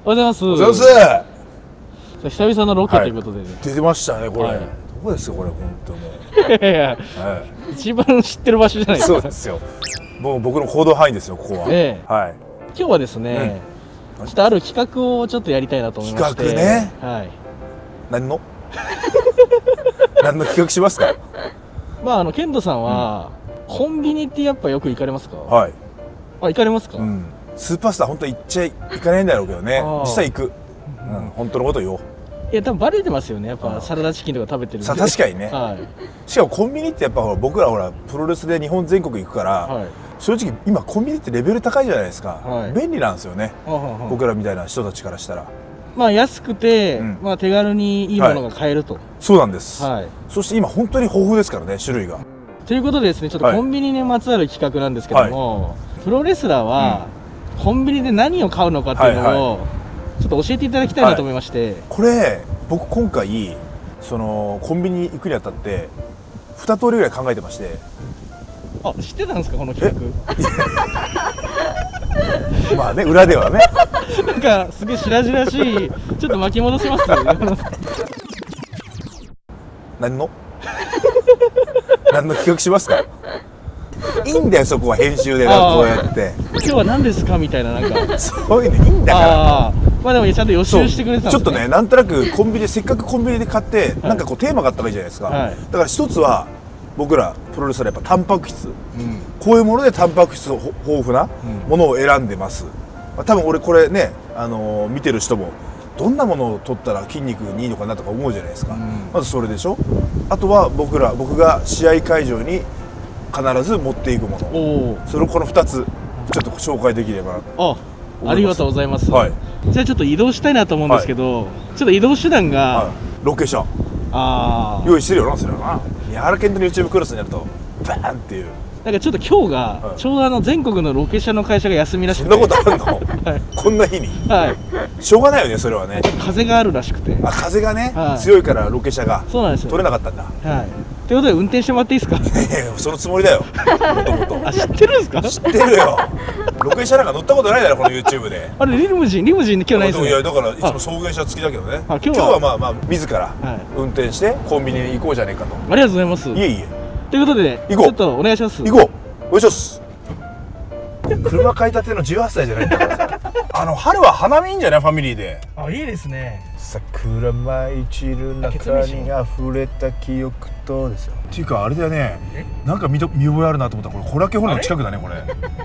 おはようございます。 おはようございます。 久々のロケということでね、 出てましたね、これ。 はい、 どこですか、これ、本当もいやいや、一番知ってる場所じゃないですか。 そうですよ。もう僕の行動範囲ですよ、ここは。はい。 今日はですね、ちょっとある企画をちょっとやりたいなと思いまして。 企画ね。 はい。 何の何の企画しますか。 まあケントさんは、コンビニってやっぱよく行かれますか。 はい。 あ、行かれますか。 スーパースター本当行っちゃいかないんだろうけどね。実際行く。本当のこと言おう。 いや、多分バレてますよね。やっぱサラダチキンとか食べてるんで。 確かにね。 はい。 しかもコンビニってやっぱ僕らほらプロレスで日本全国行くから、正直今コンビニってレベル高いじゃないですか。便利なんですよね。僕らみたいな人たちからしたら。まあ安くて、まあ手軽にいいものが買えると。 そうなんです。そして今本当に豊富ですからね、種類が。ということでですね、ちょっとコンビニにまつわる企画なんですけども、プロレスラーはコンビニで何を買うのかっていうのをちょっと教えていただきたいなと思いまして。 これ僕今回そのコンビニ行くにあたって2通りぐらい考えてまして。 あ、知ってたんですか、この企画。まあね、裏ではね。 なんかすげえ白々しい。ちょっと巻き戻します。 何の何の企画しますか。いいんだよ、そこは編集でこうやって今日は何ですかみたいな、なんかそういうのいいんだから。 まあでもちゃんと予習してくれてたんですね。 ちょっとね、なんとなくコンビニでせっかくコンビニで買ってなんかこうテーマがあった方がいいじゃないですか。だから一つは僕らプロレスラーやっぱタンパク質、こういうものでタンパク質豊富なものを選んでます。多分俺これね、見てる人もどんなものを取ったら筋肉にいいのかなとか思うじゃないですか。まずそれでしょ。あとは僕が試合会場に必ず持っていくもの、それをこの2つちょっと紹介できればなと。 ありがとうございます。じゃあちょっと移動したいなと思うんですけど、ちょっと移動手段がロケ車用意してるよな、それはな。宮原健人の YouTube クロスにやるとバーンっていう。 なんかちょっと今日がちょうど全国のロケ車の会社が休みらしくて。 そんなことあるの。こんな日に。しょうがないよね、それはね。 風があるらしくて。 風がね強いからロケ車がそうなんですよ、 取れなかったんだ。 ということで運転してもらっていいですか。 そのつもりだよ、もともと。 知ってるんですか。 知ってるよ。ロケ車なんか乗ったことないだろ、この YouTube で。 あれリムジン今日ないですね。 いやだからいつも送迎車付きだけどね。今日はまあ自ら運転してコンビニに行こうじゃねえかと。 ありがとうございます。 いえいえ。 ということでちょっとお願いします。 行こう。お願いします。車買いたての18歳じゃないんだからさ。春は花見いいんじゃない、ファミリーで。 いいですね。 桜舞い散る中に溢れた記憶とですよ。っていうかあれだよね、なんか見覚えあるなと思ったら、これホラケホルの近くだね、これ。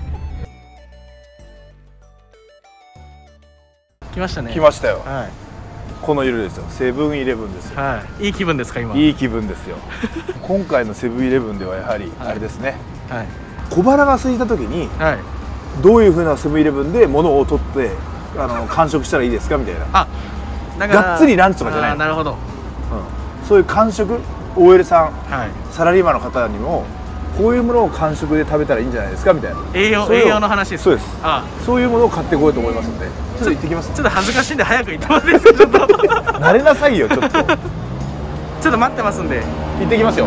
来ましたね。 来ましたよ。この色ですよ。セブンイレブンですよ。 いい気分ですか今。 いい気分ですよ。今回のセブンイレブンではやはりあれですね、小腹が空いた時にどういうふうなセブンイレブンで物を取って完食したらいいですかみたいな。がっつりランチとかじゃない。 なるほど。 そういう完食 OL さん、サラリーマンの方にもこういうものを完食で食べたらいいんじゃないですかみたいな。栄養の話です。そうです。そういうものを買ってこようと思いますので、ちょっと行ってきます。 ちょっと恥ずかしいんで早く行ってもらっていいですか。ちょっと慣れなさいよ、ちょっと。ちょっと待ってますんで行ってきますよ。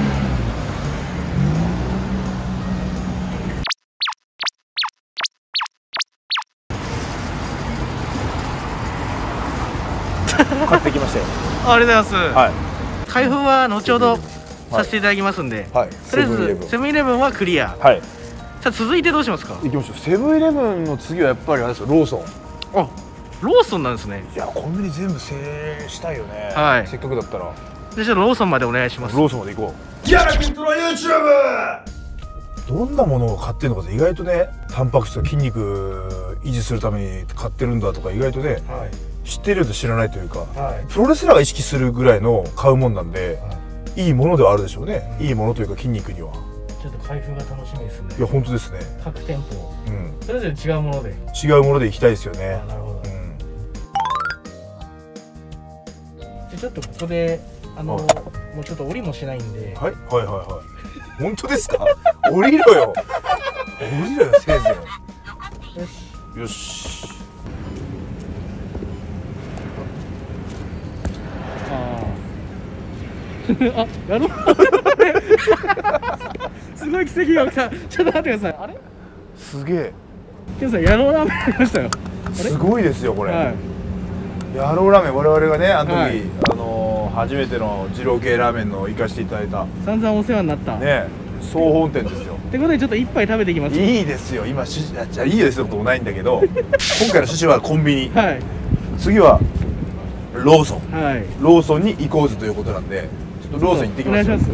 買ってきましたよ。 ありがとうございます。開封は後ほどさせていただきますんで、とりあえずセブンイレブンはクリア。さあ続いてどうしますか。 行きましょう。セブンイレブンの次はやっぱりあれですよ、ローソン。 ローソンなんですね。 いや、コンビニ全部制したいよね。せっかくだったら。 じゃあちょっとローソンまでお願いします。 ローソンまで行こう。ギャラキントの YouTube。どんなものを買ってるのかって意外とね、タンパク質と筋肉維持するために買ってるんだとか意外とね、知ってると知らないというか、プロレスラーが意識するぐらいの買うもんなんで、いいものではあるでしょうね。いいものというか筋肉には。 ちょっと開封が楽しみですね。 いや本当ですね。 各店舗、それぞれ違うもので。 違うもので行きたいですよね。 なるほど。ちょっとここでもうちょっと降りもしないんで。 はい。本当ですか。降りろよ。降りろよ、せいぜい。よし。 やろう。すごい奇跡が起きた。ちょっと待ってください。あれ？ すげえ。 ケンさん、やろうラーメンありましたよ。 すごいですよこれ、 はい、 ヤローラーメン、我々がねあの時、 はい、 初めての二郎系ラーメンの行かせていただいた散々お世話になったね総本店ですよ。 ってことでちょっと一杯食べていきます。 いいですよ今じゃあいいですよこともないんだけど今回の趣旨はコンビニ、 はい、 次はローソン、 はい、 ローソンに行こうぜということなんでちょっとローソン行ってきますよ。 お願いします。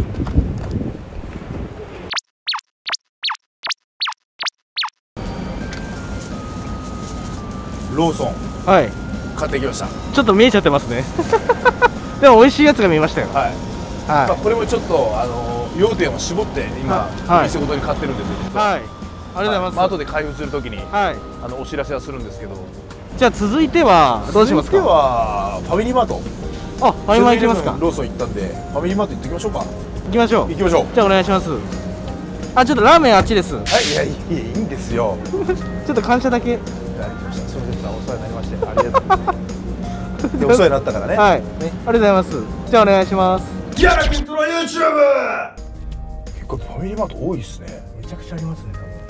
ローソンはい、 買ってきました。 ちょっと見えちゃってますねでも美味しいやつが見えましたよ。 はい、 はい、 まあ、これもちょっと要点を絞って今、 はい、 お店ごとに買ってるんですよ実は。 はい、ありがとうございます。 まあ後で開封するときに、 はい、 お知らせはするんですけど。 じゃあ続いてはどうしますか。 続いてはファミリーマート。 あ、ファミマ行きますか。 ローソン行ったんでファミリーマート行ってきましょうか。 行きましょう。 行きましょう。 じゃあお願いします。あ、ちょっとラーメンあっちです。 はい、いやいいんですよちょっと感謝だけ。 すみません、お世話になりましてありがとうございますでお世話になったからね。 はい、 ね、 ありがとうございます。じゃあお願いします。 ギャラクントの YouTube。 結構ファミリーマート多いですね。 めちゃくちゃありますね。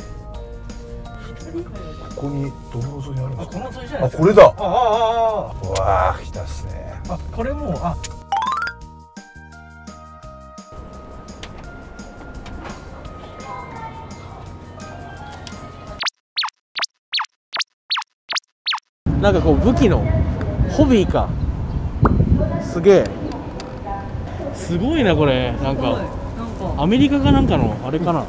ここにどの沿いにあるんですか。 この沿いじゃないですか。 これだ。 あうわー来たっすね。 あ、これもうなんかこう武器のホビーか。すげえ。すごいなこれ。なんかアメリカかなんかのあれかな。 ア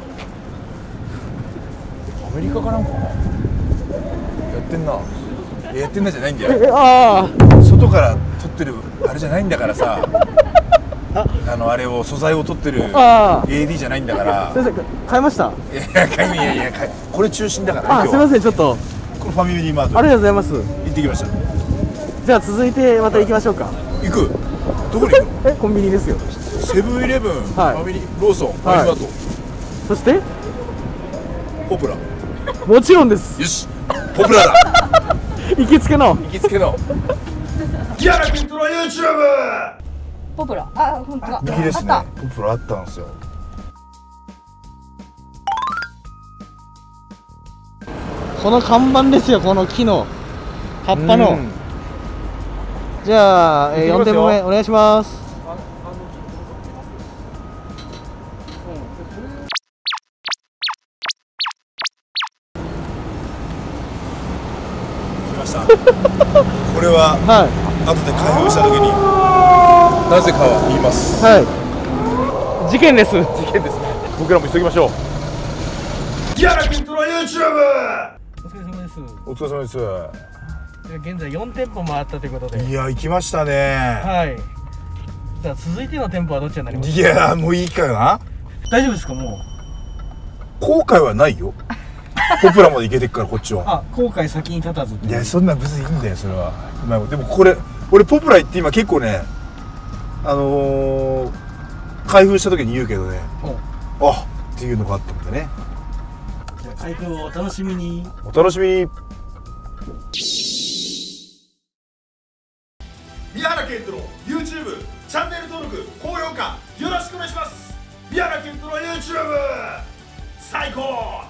メリカかなんかやってんな。やってんなじゃないんだよ。 あ外から撮ってるあれじゃないんだからさあれを素材を撮ってる AD じゃないんだから。 先生買いました。 いやこれ中心だからね。 すみません、ちょっとこのファミリーマートありがとうございます。 行ってきました。 じゃあ続いてまた行きましょうか。 行く。どこに行くの。 コンビニですよ。 セブンイレブン、フはい、 ァミリーローソン、ファミリーマート、 そしてポプラ。 もちろんです。 よし、ポプラだ行きつけのギャラクントの YouTube。 ポプラ、あ、本当だ。 右ですね。 あっポプラあったんですよ。 この看板ですよ、この木の葉っぱの。じゃあ、4店舗目お願いします。 来ましたこれは、後で開封した時になぜかは言います。 はい、事件です。 事件ですね。僕らも急ぎましょう。ギャラクントの YouTube。 お疲れ様です。 お疲れ様です。 現在4店舗回ったということで。 いや行きましたね。 はい。じゃあ続いての店舗はどっちになりますか。 いやもういいかな。 大丈夫ですか。もう後悔はないよポプラまで行けてっからこっちは。 あ、後悔先に立たず。 いやそんな別にいいんだよそれは。でもこれ俺ポプラ行って今結構ね開封した時に言うけどね、あっていうのがあったんでね。 じゃあ開封をお楽しみに。 お楽しみに。宮原健人の YouTube チャンネル登録高評価よろしくお願いします。宮原健人の YouTube 最高。